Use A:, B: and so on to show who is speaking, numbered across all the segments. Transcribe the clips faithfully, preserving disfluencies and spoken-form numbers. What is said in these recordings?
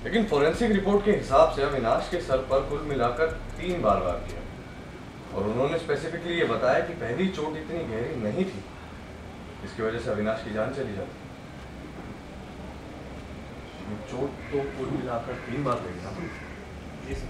A: लेकिन forensic report के हिसाब से अविनाश के सर पर कुल मिलाकर तीन बार वार किया और उन्होंने स्पेसिफिकली ये बताया कि पहली चोट इतनी गहरी नहीं थी इसकी वजह से अविनाश की जान चली जाती। चोट तो कुल मिलाकर तीन बार लगी ना।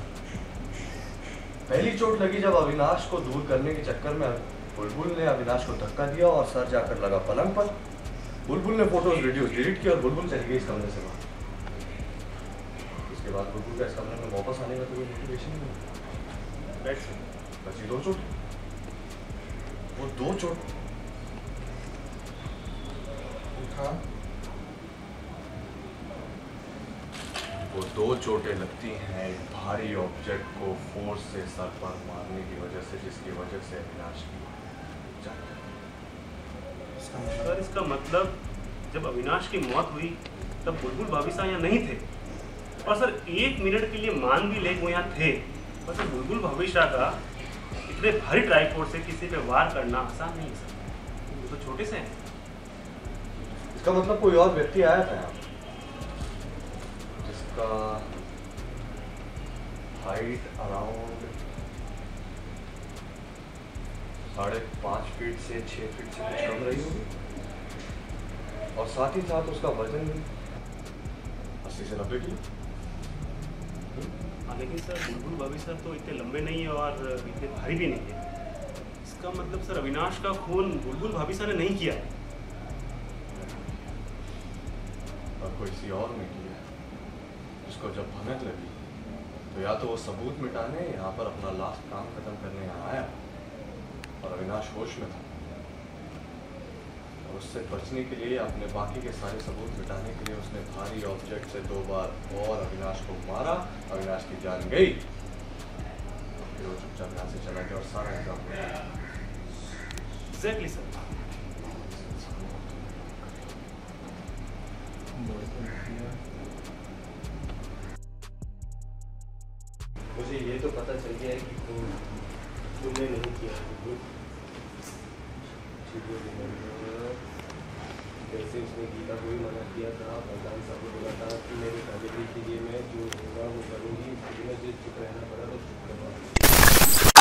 A: पहली चोट लगी जब अविनाश को दूर करने के चक्कर में बुलबुल ने अविनाश को धक्का दिया और सर जाकर लगा पलंग पर। बुलबुल ने फोटोज वीडियोस डिलीट किया और बुलबुल चली गई इस कमरे से बाहर। उसके बाद बुलबुल का इस कमरे में वापस आने का कोई मोटिवेशन नहीं बची दो चोट। वो दो चोट हाँ वो दो चोटें लगती हैं भारी ऑब्जेक्ट को फोर्स से सर पर मारने की वजह से जिसकी वजह से अविनाश की जान।
B: सर इसका मतलब जब अविनाश की मौत हुई तब बुलबुल भाभी साहब यहाँ नहीं थे और सर एक मिनट के लिए मान भी ले वो यहाँ थे और सर बुलबुल भाभी शाह का इतने भारी ट्राइपोर्ट से किसी पे वार करना आसान नहीं है सर। वो तो छोटे से हैं।
A: इसका मतलब कोई और व्यक्ति आया था यहाँ जिसका हाइट अराउंड साढ़े पाँच फीट से छः फीट से कुछ कम रही होगी और साथ ही साथ उसका वजन अस्सी से नब्बे किलो।
B: हाँ लेकिन सर बुलबुल भाभी सर तो इतने लंबे नहीं है और इतने भारी भी नहीं है। इसका मतलब सर अविनाश का खून बुलबुल भाभी सर ने नहीं किया है
A: और कोई सी और ने किया जिसको जब भनक लगी तो या तो वो सबूत मिटाने यहाँ पर अपना लास्ट काम खत्म करने यहाँ आया और अविनाश होश में था और उससे बचने के लिए अपने बाकी के सारे सबूत मिटाने के लिए उसने भारी ऑब्जेक्ट से दो बार और अविनाश को मारा। अविनाश की जान गई फिर वो चुपचाप यहाँ से चला गया और सारा काम हो गया।
B: Exactly sir.
C: मुझे ये तो पता चल गया है कि तुमने नहीं किया जैसे उसने गीता को भी मना किया था भगवान साहब ने बोला था कि मेरी फैमिली के लिए मैं जो होगा वो करूँगी, मुझे चुप रहना पड़ा तो चुप करवा।